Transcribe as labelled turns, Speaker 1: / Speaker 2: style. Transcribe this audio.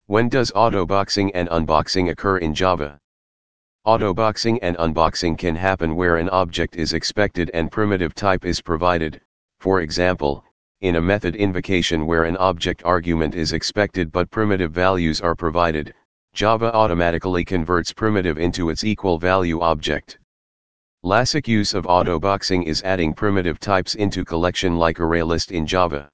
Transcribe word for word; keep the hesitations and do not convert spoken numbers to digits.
Speaker 1: When does autoboxing and unboxing occur in Java? Autoboxing and unboxing can happen where an object is expected and primitive type is provided, for example, in a method invocation where an object argument is expected but primitive values are provided. Java automatically converts primitive into its equal value object. Classic use of autoboxing is adding primitive types into collection like ArrayList in Java.